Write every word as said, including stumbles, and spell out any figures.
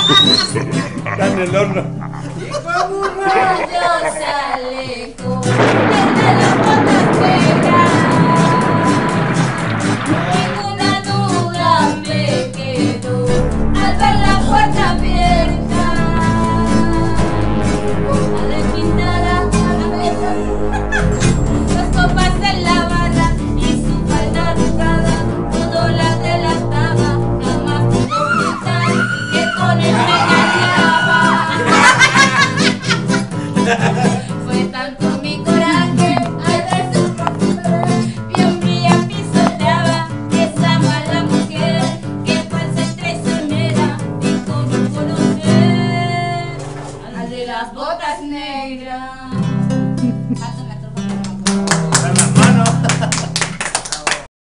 Está en el horno. Y como un rayo se alejó desde las botas negras. Ninguna duda me quedó al ver la puerta abierta. Boca de pintada a la mesa, las copas en la barra y su falda arrugada, todo la delataba. Jamás pudo pensar que con él me engañaba. Fue tanto mi coraje al ver su rostro, bien fría pisoteaba esa mala mujer que falsa y traicionera dijo no conocer al de las botas negras.